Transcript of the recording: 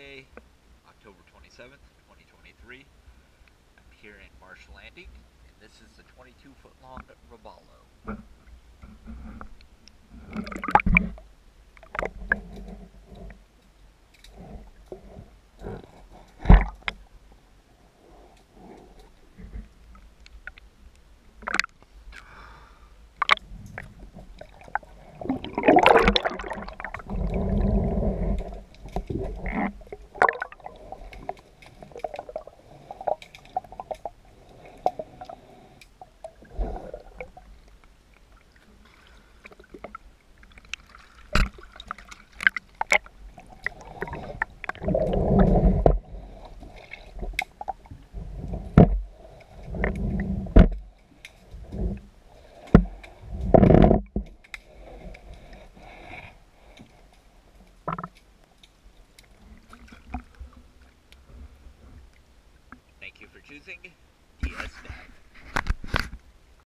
Friday, October 27th, 2023. I'm here in Marsh Landing, and this is the 22-foot long Roballo. Thank you for choosing DS Staff.